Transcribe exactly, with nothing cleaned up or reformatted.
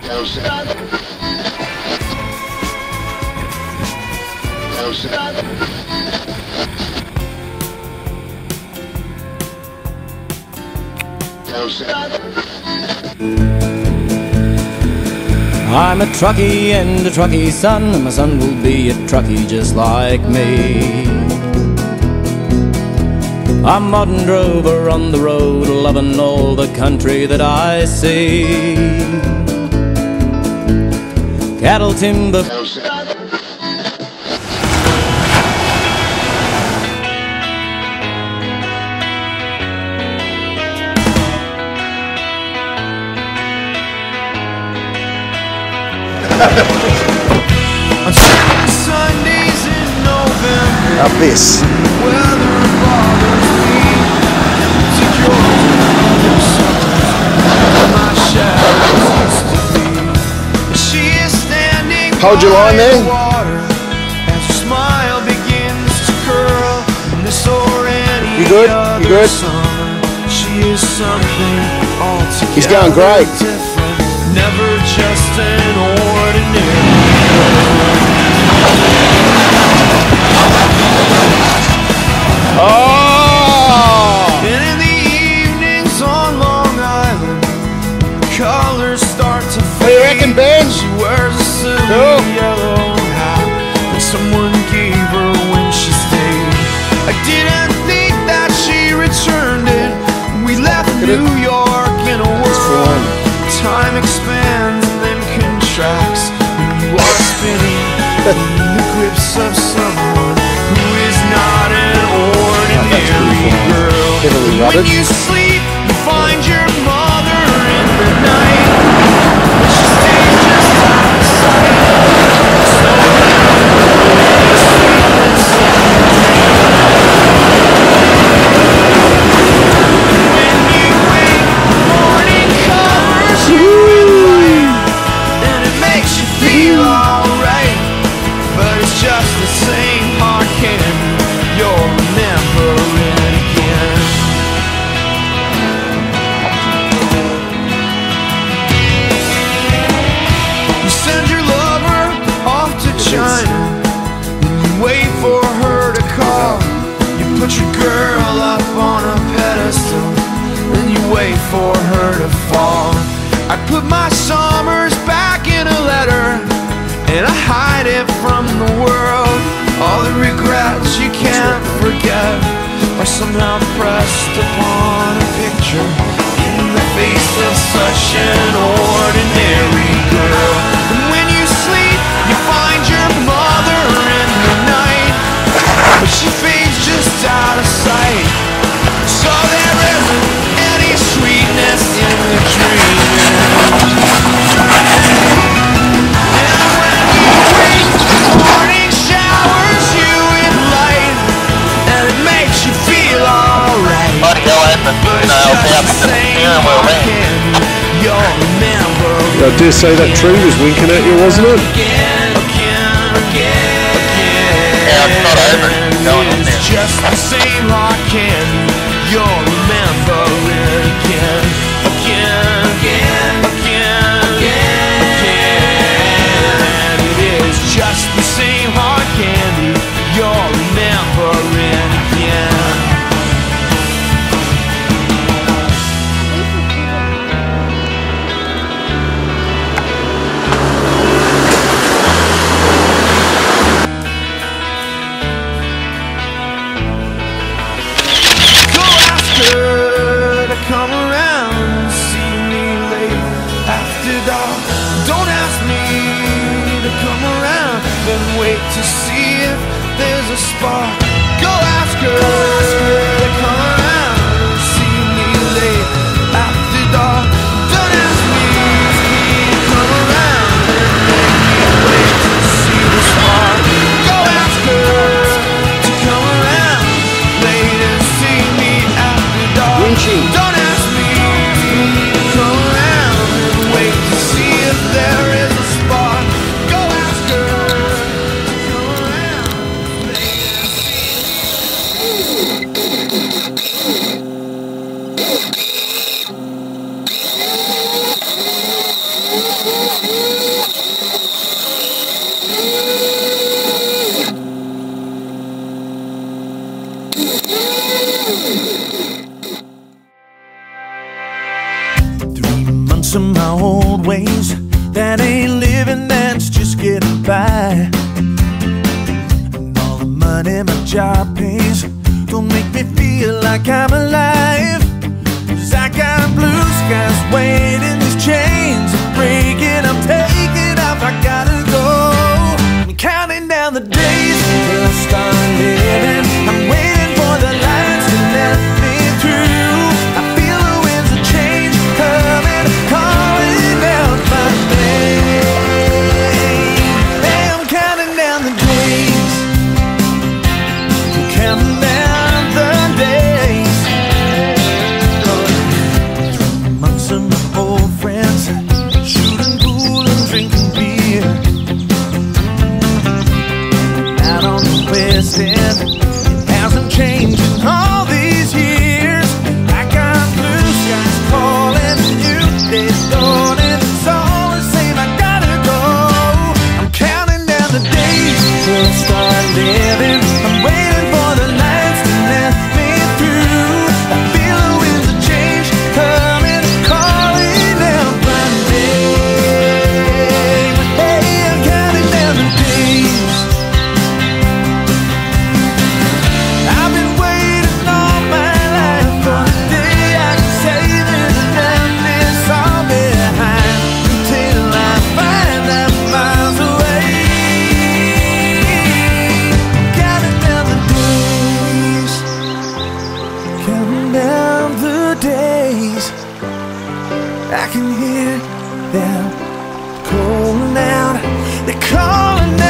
I'm a truckie and a truckie son, and my son will be a truckie just like me. I'm a modern drover on the road, loving all the country that I see. Cattle, timber, on certain Sundays in November, Up this. weather bothers me. To Georgia, where my shadows used to be. She is standing Hold your line by there. the water as her smile begins to curl. In this or any You good? other You good? summer, she is something altogether He's going great. different. Never just an ordinary. Oh! And in the evenings on Long Island, colors start to fade. What do you reckon, Ben? She wears a silver Cool. yellow hat that someone gave her when she stayed. I didn't think that she returned it. We left New York in a world. Time expands and then contracts when you are spinning in the grips of someone who is not an ordinary girl. When you sleep, you find your mother in the night, but she stays just out of sight. So the sweetness of your dream. When you wake, the morning covers you in light, and it makes you feel alright. But it's just the same hard candy, you'll remember it again. You send your lover off to China, and you wait for her to call. You put your girl up on a pedestal, and you wait for her to fall. I put my summers back in a letter, and I hide it from the world. All the regrets you can't forget are somehow pressed upon a picture in the face of such an ordinary girl. And when you sleep, you find your mother in the night, but she fades just out of sight. So there isn't any sweetness in the dream. Morning showers you in light, and it makes you feel alright. But it's just the same again. You'll remember. I dare say that tree was winking at you, wasn't it? Again, again, again, again. Yeah, it's not over. It's going on It's there. just the same hard candy. You'll remember it again, again, again, again, again. And it is just the same hard candy. You'll remember it again. Go ask her to come around and see me late after dark. Don't ask me to come around, then wait to see if there's a spark. Go ask her to come around and see me late after dark. Don't ask me to come around, then make me wait to see the spark. Go ask her to come around late and see me after dark. Don't ask me to come around and wait to see if there is a spark. Go ask her to come around late and see Three months of my old ways, that ain't living, that's just getting by. And all the money my job pays don't make me feel like I'm alive. 'Cause I got blue skies waiting, these chains are breaking, I'm taking off, I gotta go. I'm counting down the days till I start living. I'm waiting for the lights to let me through. I feel the winds of change coming, calling out my name. Hey, I'm counting down the days, I'm counting down the days. Amongst some old friends, shooting pool and drinking beer. Out on the West End, it hasn't changed in all these years. I got blue skies calling, new days dawning. It's all the same, I gotta go. I'm counting down the days till I start living. I'm waiting for the lights to let me through. I feel the winds of change coming, calling out my name. Hey, I'm counting down the days. I've been waiting all my life for the day I can say this and done this all behind, until I find I'm miles away. Counting down the days, counting down the days. I can hear them calling out, they're calling out.